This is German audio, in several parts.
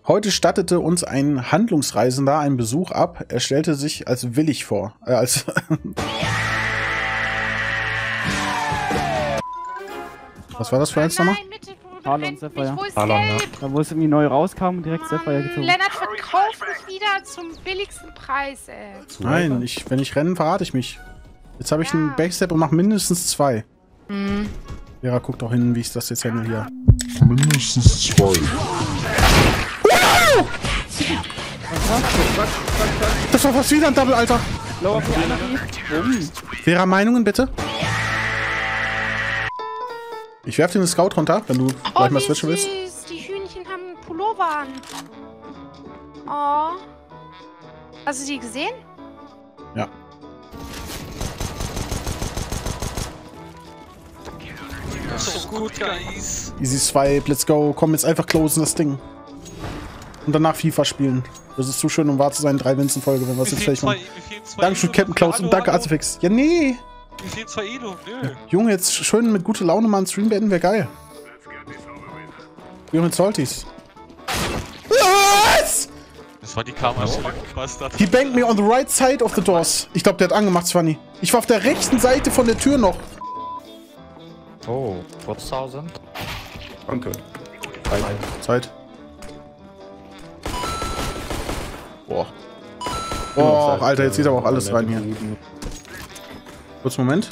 Heute stattete uns ein Handlungsreisender einen Besuch ab. Er stellte sich als willig vor. Was war das für eins nochmal? Harlon Sapphire. Harlon, ja. Da wo es irgendwie neu rauskam, direkt Sapphire gezogen. Lennart, verkauf mich wieder zum billigsten Preis, ey. Nein, wenn ich renne, verrate ich mich. Jetzt habe ich einen Backstep und mache mindestens 2. Vera, guck doch hin, wie ich das jetzt handle hier. Mindestens 2. Das war fast wieder ein Double, Alter. Vera, Meinungen bitte? Ich werf dir einen Scout runter, wenn du gleich mal switchen willst. Die Hühnchen haben Pullover an. Oh. Hast du die gesehen? Ja. Das ist so gut, guys. Easy Swipe, let's go. Komm, jetzt einfach closen das Ding. Und danach FIFA spielen. Das ist zu schön, um wahr zu sein. 3 Wins in Folge, wenn wir es jetzt vielleicht machen. Dankeschön, Captain Klaus und danke, Azifix. Ja, nee. Wie viel 2 Elo? Nö. Junge, jetzt schön mit guter Laune mal einen Stream beenden, wäre geil. Junge, Salties. Was? Das war die Karma-Bastard. He banked me on the right side of the doors. Ich glaube, der hat angemacht, Swanny. Ich war auf der rechten Seite von der Tür noch. Oh, 4000. Danke. Zeit. Boah. Boah, Alter, jetzt geht aber auch alles rein hier. Kurz Moment.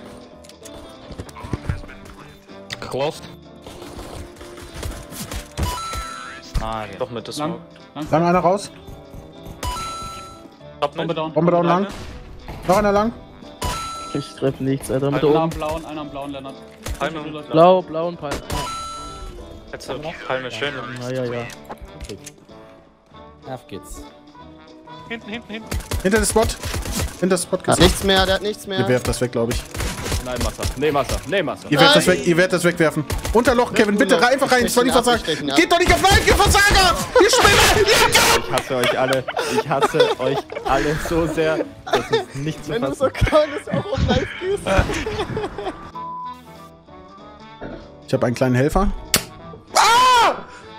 Closed. Ah, doch mit das Lang. Lang einer raus. Bombe down. Bombe down lang. Noch einer lang. Ich treffe nichts, Alter. Mit Einer oben. am blauen, einer am blauen, Lennart. Blau, blau und Palm. Jetzt Palme schön. Ja. Okay. Auf geht's. Hinten. Hinter der Spot. Hinter der Spot. Der hat nichts mehr, der hat nichts mehr. Ihr werft das weg, glaube ich. Nein, Messer. Ihr werft das weg, ihr werdet das wegwerfen. Unterloch, Kevin, bitte einfach rein. Das war die Versager. Geht doch nicht auf Live, ihr Versager! Ihr Spinner! Ich hasse euch alle. Ich hasse euch alle so sehr. Das ist nicht zu Wenn du fassen. so kannst, auch auf Live gehst. Ich habe einen kleinen Helfer. Ah!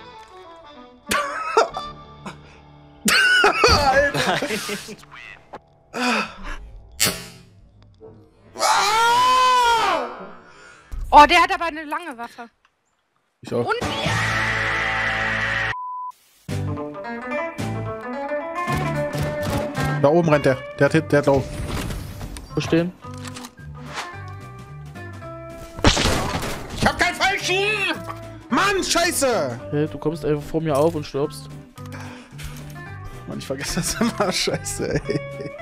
Alter. Oh, der hat aber eine lange Waffe. Ich auch. Und? Da oben rennt der. Der hat low. Wo stehen? Ich hab keinen falschen! Mann, scheiße! Hey, du kommst einfach vor mir auf und stirbst. Mann, ich vergesse das immer. Scheiße, ey.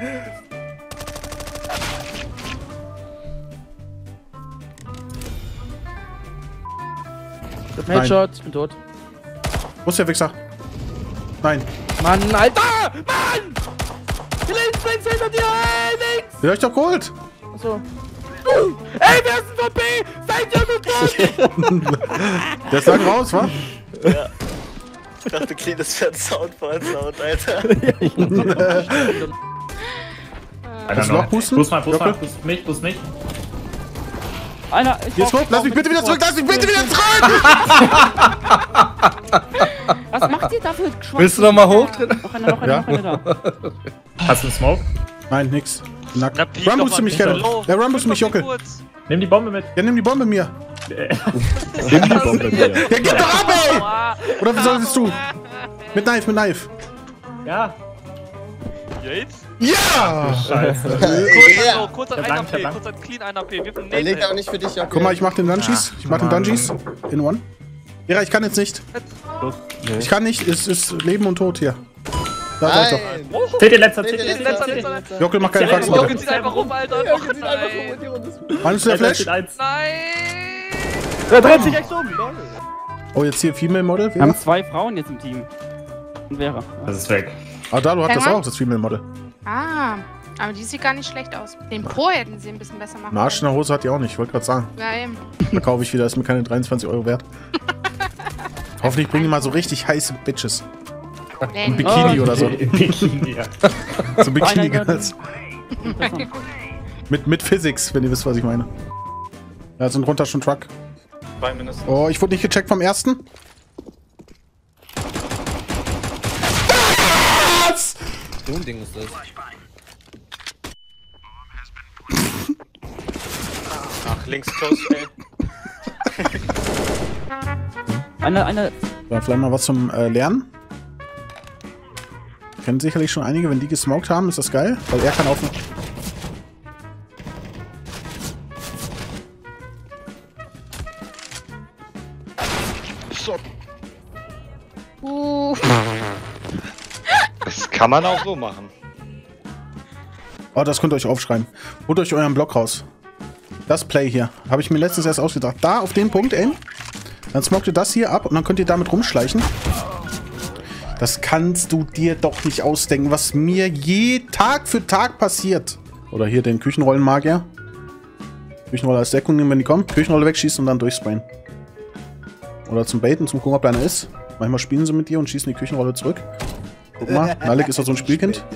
Ich hab einen Headshot, ich bin tot. Wo ist der Wichser? Nein. Mann, Alter! Mann! Links hinter dir! Ey, links! Den hab ich doch geholt. Achso. Ey, wer ist denn von B? Seid ihr so tot? Der ist lang raus, wa? Ja. Ich dachte, clean, das wäre ein Sound vor ein Sound, Alter. Kannst du noch pusten? Boost mich. Einer, Jetzt guck, lass mich bitte wieder zurück, zurück! Was macht ihr da für Schwachsinn? Willst du noch mal hoch? Noch einer da. Hast du einen Smoke? Nein, nix. Nackt. Na, piek Run doch musst mal du mich bitte kennen. low. Der Run musst du mich jockeln. Nimm die Bombe mit. Ja, nimm die Bombe mir. Nimm die Bombe mir. Ja, gib doch ab, ey! Oder wie solltest du? Mit Knife. Ja. Jetzt? Ja! Scheiße. Kurz an Ich hab 1 lang, AP, ich hab lang. kurz an clean 1 AP. Wirf einen Er legt Nate, auch nicht für dich, okay. Guck mal, ich mach den Dungeons. In one. Ja, ich kann jetzt nicht. Ich kann nicht. Es ist Leben und Tod hier. Da sag ich doch. Zählt ihr letzter, Letzter. Jockel, mach keinen Faxen, Jockel bitte. zieht einfach rum, Alter. Och, nein. Meinst du der Flash? Nein. Der dreht sich echt um. Oh, jetzt hier Female Model. Wir haben 2 Frauen jetzt im Team. Und Vera. Das ist weg. Ah, da, du hast das auch, das Female Model. Ah, aber die sieht gar nicht schlecht aus. Den Pro hätten sie ein bisschen besser machen Einen Arsch in der Hose hat die auch nicht, ich wollte gerade sagen. Ja, eben. Da kaufe ich wieder, ist mir keine 23 € wert. Hoffentlich bringen die mal so richtig heiße Bitches. Ein Bikini oder so. Bikini, ja. So Bikini-Girls. Mit Physics, wenn ihr wisst, was ich meine. Ja, sind runter schon Truck. 2 mindestens. Oh, ich wurde nicht gecheckt vom ersten. So ein Ding ist das. Ach, links close, ey. Eine. Ja, vielleicht mal was zum Lernen. Kennen sicherlich schon einige, wenn die gesmoked haben, ist das geil, weil er kann auf. Das kann man auch so machen. Oh, das könnt ihr euch aufschreiben. Holt euch euren Block raus. Das Play hier. Habe ich mir letztens erst ausgedacht. Da auf den Punkt, ey. Dann smoked ihr das hier ab und dann könnt ihr damit rumschleichen. Das kannst du dir doch nicht ausdenken, was mir Tag für Tag passiert. Oder hier den Küchenrollenmagier. Küchenrolle als Deckung nehmen, wenn die kommen. Küchenrolle wegschießen und dann durchsprayen. Oder zum Baiten, zum gucken, ob da einer ist. Manchmal spielen sie mit dir und schießen die Küchenrolle zurück. Guck mal, Nalik ist doch so ein Spielkind.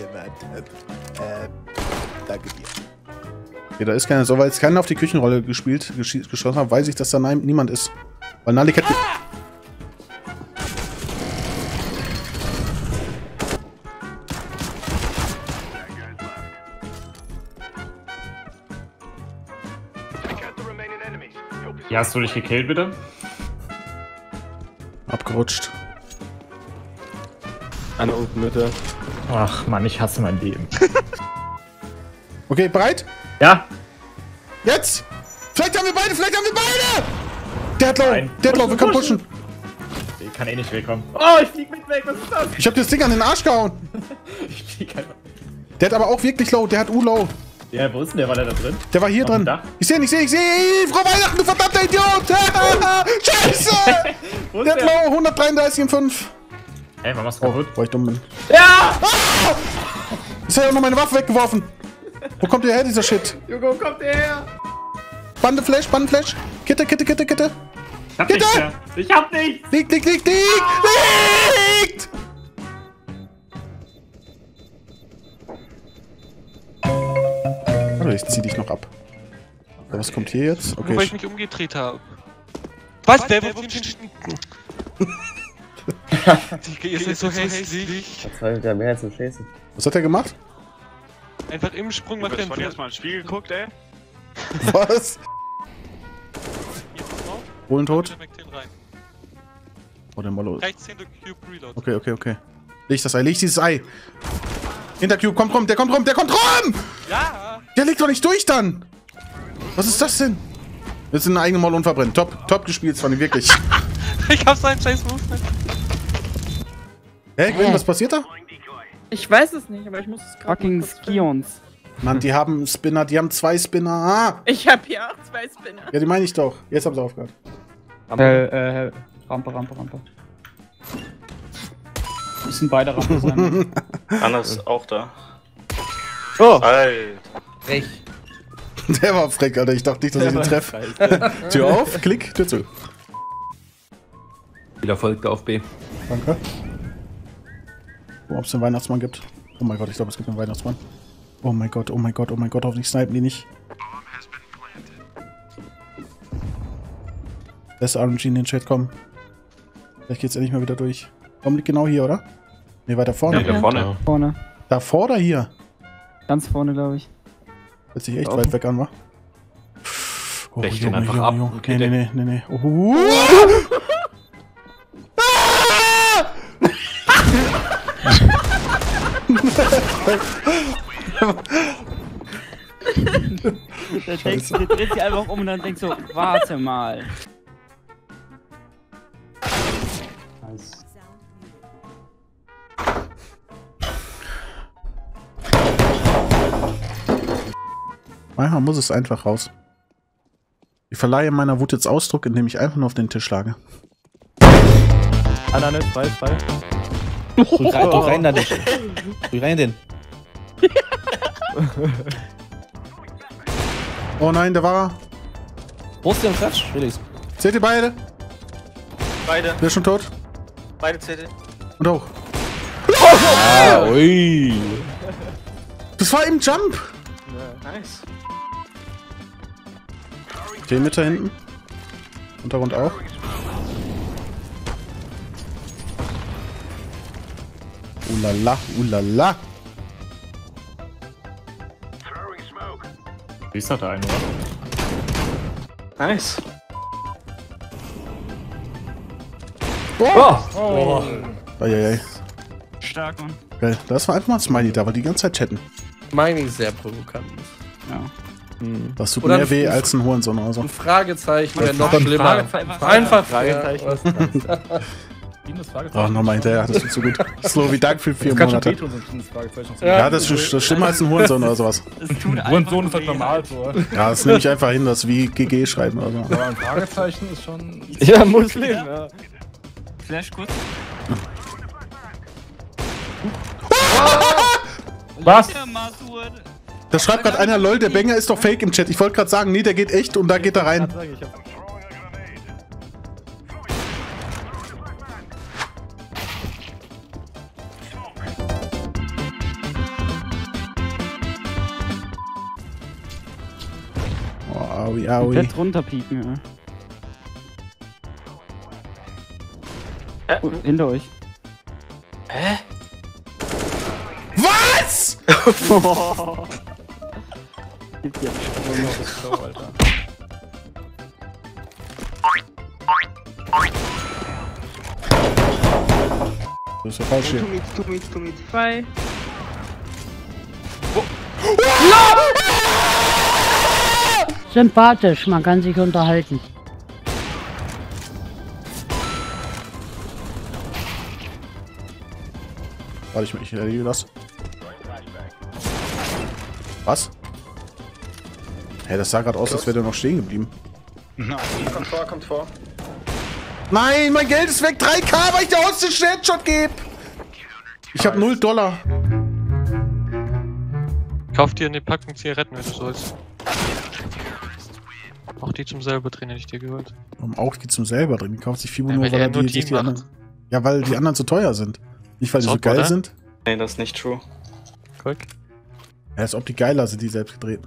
Danke dir. Okay, da ist keiner. So, weil jetzt keiner auf die Küchenrolle geschossen hat, weiß ich, dass da niemand ist. Weil Nalik hat... Hier hast du dich gekillt, bitte? Abgerutscht. Eine unten Mitte. Ach Mann, ich hasse mein Leben. Okay, bereit? Ja? Jetzt! Vielleicht haben wir beide! Vielleicht haben wir beide! Der hat low! Nein. Der hat low! Wir können pushen! Ich kann eh nicht wegkommen. Oh, ich flieg mit weg, was ist das? Ich hab das Ding an den Arsch gehauen! Ich flieg einfach. Der hat aber auch wirklich low. Der hat U-Low. Ja, wo ist denn der? War der da drin? Der war hier Auf dem drin. Dach? Ich sehe ihn, ich sehe ihn, ich sehe ihn! Frohe Weihnachten, du verdammter Idiot! Scheiße! Wo ist Der hat low! 133 in 5. Ey, man macht's kaputt. Boah, ich dumm bin. Ja! Ah! Ich hab ja noch meine Waffe weggeworfen. Wo kommt der her, dieser Shit? Jugo, kommt der her? Bandeflash, Bandeflash. Kitte, Kitte, Kitte, Kitte. Ich hab nichts mehr. Ich hab nichts! Liegt, liegt, liegt, liegt! Warte, ich zieh dich noch ab. Was kommt hier jetzt? Okay. Nur weil ich mich umgedreht habe. Was? Der wirft den Schnitten. Ihr seid so hässlich. Was soll der mehr zum Schießen? Was hat er gemacht? Einfach im Sprung macht er einen Jetzt mal ins Spiel geguckt, ey. Was? Holen tot? Oh, der Mollo. Rechts hinter Cube Reload. Okay, okay, okay. Leg das Ei, leg dieses Ei. Hinter Cube, kommt rum, der kommt rum, der kommt rum! Ja! Der liegt doch nicht durch dann! Was ist das denn? Jetzt sind eine eigene Moll unverbrennt. Top gespielt, Svanny, wirklich. Ich hab seinen scheiß Movement. Hä, Gwen, was passiert da? Ich weiß es nicht, aber ich muss es gerade. Fucking Skions. Mann, die haben Spinner, die haben 2 Spinner. Ah! Ich hab hier auch 2 Spinner. Ja, die meine ich doch. Jetzt haben sie aufgehört. Rampe. Müssen beide Rampe sein. Anna ist auch da. Oh! Alter. Frech. Der war frech, Alter. Ich dachte nicht, dass ich ihn treffe. Tür auf, Klick, Tür zu. Wieder folgt auf B. Danke. Ob es einen Weihnachtsmann gibt. Oh mein Gott, ich glaube, es gibt einen Weihnachtsmann. Oh mein Gott, oh mein Gott, oh mein Gott, hoffentlich snipen die nicht. Lässt RNG in den Chat kommen. Vielleicht geht's endlich mal wieder durch. Komm, liegt genau hier, oder? Ne, weiter vorne. Ja, da vorne. Vorne. Davor oder hier? Ganz vorne, glaube ich. Hört sich echt weit weg an, wa? Oh, Brech den einfach ab. Okay, nee. Oh. Der dreht sich einfach um und dann denkt so, warte mal. Nice. Manchmal muss es einfach raus. Ich verleihe meiner Wut jetzt Ausdruck, indem ich einfach nur auf den Tisch schlage. Anna, frei. Drück rein da nicht. Drück rein den. Oh nein, da war er. Brust im Klatsch, Felix. Seht ihr beide? Beide. Wer ist schon tot? Beide CT. Und hoch. Ah, ui. Das war im Jump. Nice. 10 Meter hinten. Untergrund auch. Ulala, ulala. Siehst du da einen, oder? Nice. Oh! Eieiei. Stark, Mann. Geil. Das war einfach mal ein Smiley, da war die ganze Zeit chatten. Smiley ist sehr provokant. Ja. Das tut Oder mehr ein- weh als ein Hurensohn oder so. Ein Fragezeichen wäre noch schlimmer. Einfach Fragezeichen. Oh, nochmal hinterher, das ist so gut. Slow, Dank für 4 Das kann schon Monate. wehtun, so ein kleines Fragezeichen. Ja, das ist schlimmer als ein Hurensohn oder sowas. Hurensohn ist halt normal so. Ja, das nehme ich einfach hin, das wie GG schreiben oder so. Aber ein Fragezeichen ist schon... Ja, Muslim, ja. Flash kurz. Was? Ja, Masud. Da schreibt gerade einer, lol, der Banger ist doch fake im Chat. Ich wollte gerade sagen, nee, der geht echt und da geht er rein. Oh, aui, aui. Komplett runterpieken, ja. Hinter euch. Was? Das ist ja falsch hier. Zwei. Sympathisch, man kann sich unterhalten. Warte, ich erlebe das. Was? Hä, das sah gerade aus, als wäre der noch stehen geblieben. Kommt vor. Nein, mein Geld ist weg. 3K, weil ich der Hostel Headshot gebe. Ich habe $0. Kauf dir eine Packung Zigaretten, wenn du sollst. Auch die zum selber drin, hätte ich dir gehört. Warum auch die zum selber drin? Die kauft sich Fibo Ja, nur, weil weil er er nur die, sich die die macht. anderen... Ja, weil die anderen zu teuer sind. Nicht, weil die so Top, geil oder? sind. Nee, das ist nicht true. Guck. Ja, als ob die geiler sind, die selbst gedreht.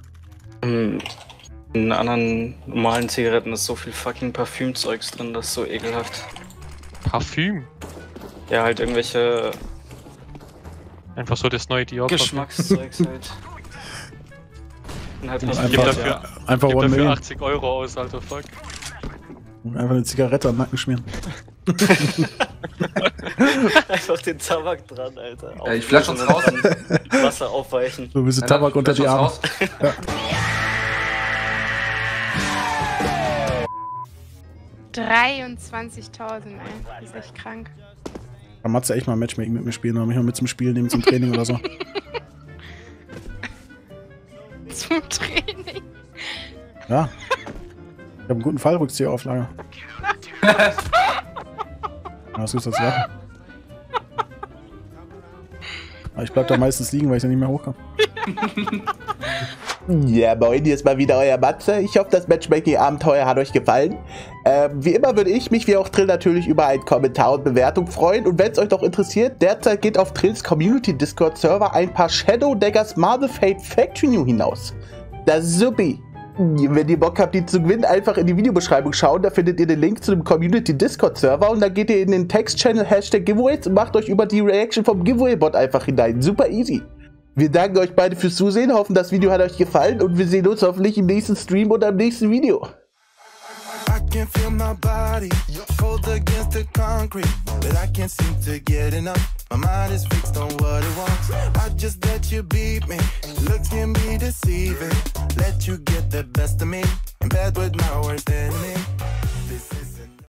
In anderen normalen Zigaretten ist so viel fucking Parfümzeugs drin, das ist so ekelhaft. Parfüm. Ja, halt irgendwelche Einfach so das neue Dior. Geschmackszeugs halt. Und halt Einfach- Gib dafür, einfach gib 1 dafür Million. 80 Euro aus, Alter, fuck. Einfach eine Zigarette am Nacken schmieren. Einfach den Tabak dran, Alter. ich flash uns raus. Wasser aufweichen. So ein bisschen Tabak unter die Arme. Ja. 23.000, ey. Das ist echt krank. Kann Matze echt mal Matchmaking mit mir spielen oder mich mal mit zum Spiel nehmen, zum Training oder so. Zum Training. Ja. Ich habe einen guten Fallrückzieherauflage. Was ist das ja? Aber ich bleib da meistens liegen, weil ich da nicht mehr hochkomme. Ja, moin, hier ist mal wieder euer Matze. Ich hoffe, das Matchmaking-Abenteuer hat euch gefallen. Wie immer würde ich mich, wie auch Trill, natürlich über einen Kommentar und Bewertung freuen. Und wenn es euch doch interessiert, derzeit geht auf Trills Community-Discord-Server ein paar Shadow Daggers Marble Fate Factory New hinaus. Das ist supi. Wenn ihr Bock habt, die zu gewinnen, einfach in die Videobeschreibung schauen. Da findet ihr den Link zu dem Community-Discord-Server. Und dann geht ihr in den Text-Channel #Giveaways und macht euch über die Reaction vom Giveaway-Bot einfach hinein. Super easy. Wir danken euch beide fürs Zusehen, hoffen, das Video hat euch gefallen und wir sehen uns hoffentlich im nächsten Stream oder im nächsten Video. I can feel my body cold against the concrete, but I can't seem to get enough. My mind is fixed on what it wants. I just let you beat me. Looks can be deceiving. Let you get the best of me in bed with my worst enemy.